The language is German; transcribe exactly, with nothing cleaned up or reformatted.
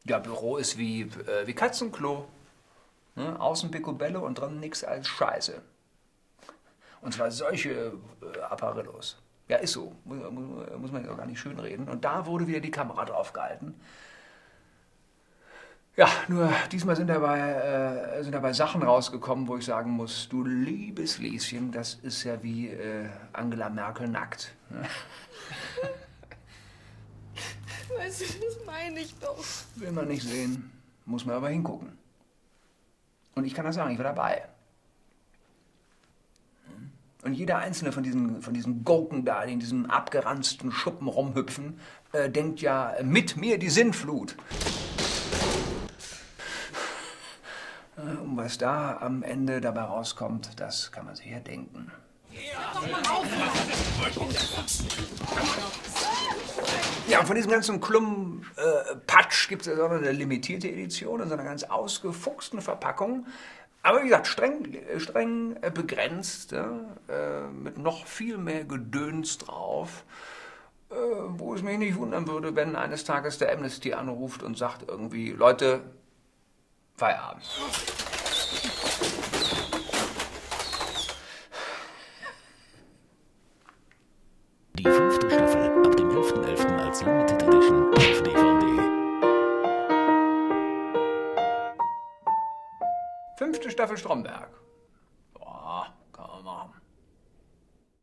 Ja, Büro ist wie, äh, wie Katzenklo. Ne? Außen Picobello und drin nix als Scheiße. Und zwar solche äh, Apparillos. Ja, ist so. Muss, muss, muss man ja gar nicht schönreden. Und da wurde wieder die Kamera drauf gehalten. Ja, nur diesmal sind dabei, äh, sind dabei Sachen rausgekommen, wo ich sagen muss, du liebes Lieschen, das ist ja wie äh, Angela Merkel nackt. Ne? Weißt du, das meine ich doch. Will man nicht sehen, muss man aber hingucken. Und ich kann das sagen, ich war dabei. Und jeder einzelne von diesen, von diesen Gurken da, die in diesem abgeranzten Schuppen rumhüpfen, äh, denkt ja, mit mir die Sintflut. Und was da am Ende dabei rauskommt, das kann man sich ja denken. Ja, und von diesem ganzen Klump-Patsch gibt es ja auch noch eine limitierte Edition in so einer ganz ausgefuchsten Verpackung. Aber wie gesagt, streng, streng begrenzt, ja, mit noch viel mehr Gedöns drauf, wo es mich nicht wundern würde, wenn eines Tages der Amnesty anruft und sagt irgendwie, Leute, Feierabend. Die fünfte Staffel ab dem elften elften als Limited Edition auf D V D. Fünfte Staffel Stromberg.